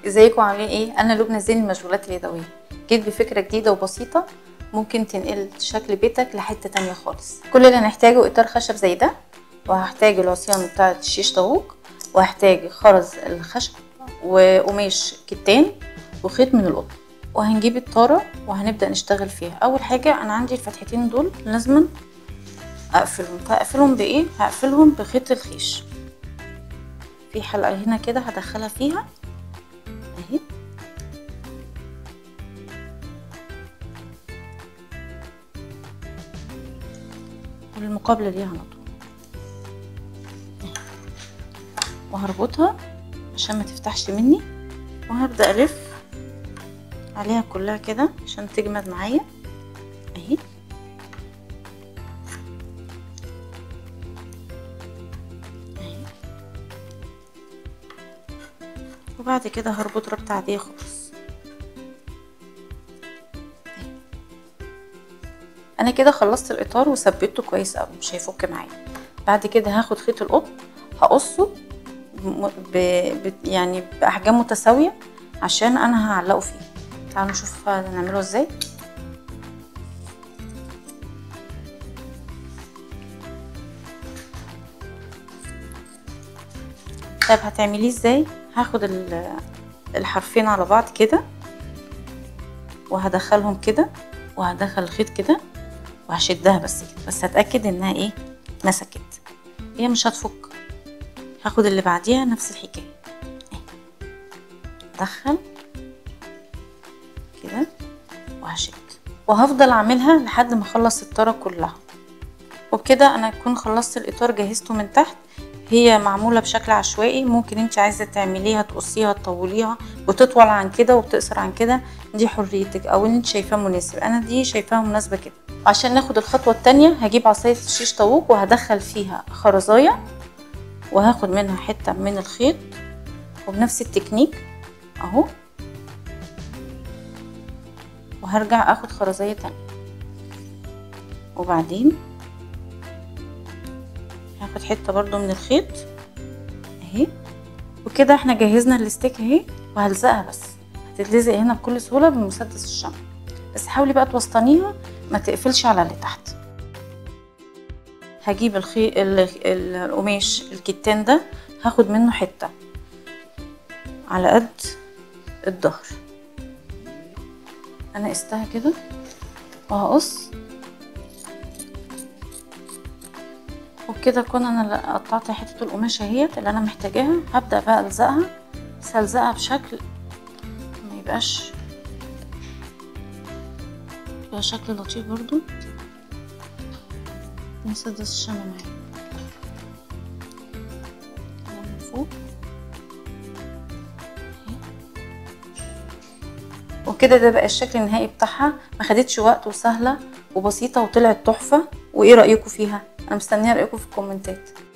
ازيكم عاملين ايه؟ انا لبنى زين المشغولات اليدويه. جيت بفكره جديده وبسيطه ممكن تنقل شكل بيتك لحته تانية خالص. كل اللي هنحتاجه اطار خشب زي ده، وهحتاج العصيان بتاعه الشيش طاووق، وهحتاج خرز الخشب وقماش كتان وخيط من القطن. وهنجيب الطاره وهنبدا نشتغل فيها. اول حاجه انا عندي الفتحتين دول لازم اقفلهم. هقفلهم بايه؟ هقفلهم بخيط الخيش. في حلقه هنا كده هدخلها فيها اهي، والمقابله ليها نطوه، وهربطها عشان ما تفتحش مني، وهبدا الف عليها كلها كده عشان تجمد معايا اهي. وبعد كده هربط ربطه عاديه خالص. انا كده خلصت الاطار وثبته كويس قوي، مش هيفك معايا. بعد كده هاخد خيط القطن هقصه يعني باحجام متساويه عشان انا هعلقه فيه. تعالوا نشوف هنعمله ازاي. طيب هتعمليه ازاي؟ هاخد الحرفين على بعض كده وهدخلهم كده، وهدخل الخيط كده وهشدها بس كده، بس هتأكد انها ايه مسكت، هي مش هتفك. هاخد اللي بعديها نفس الحكايه، ادخل كده وهشد، وهفضل اعملها لحد ما اخلص الطاره كلها. وبكده انا اكون خلصت الاطار، جهزته من تحت. هي معموله بشكل عشوائي، ممكن انت عايزه تعمليها تقصيها تطوليها وتطول عن كده وبتقصر عن كده، دي حريتك او اللي انت شايفاه مناسب. انا دي شايفاها مناسبه كده. عشان ناخد الخطوه التانية هجيب عصايه شيش طاووق وهدخل فيها خرزايه، وهاخد منها حته من الخيط وبنفس التكنيك اهو، وهرجع اخد خرزايه تانية، وبعدين هاخد حته برضو من الخيط اهي. وكده احنا جهزنا الاستيك اهي، وهلزقها بس هتتلزق هنا بكل سهوله بمسدس الشمع. بس حاولي بقى توسطنيها ما تقفلش على اللي تحت. هجيب القماش الكتان ده، هاخد منه حته على قد الظهر، انا قستها كده وهقص. وبكده اكون انا قطعت حته القماشه اهيت اللي انا محتاجاها. هبدا بقى الزقها، بس هلزقها بشكل ما يبقاش شكل لطيف برضو. مسدس الشمع معايا من فوق، وكده ده بقى الشكل النهائي بتاعها. ما خدتش وقت وسهله وبسيطه وطلعت تحفه. وايه رايكم فيها؟ انا مستنيه رايكم في الكومنتات.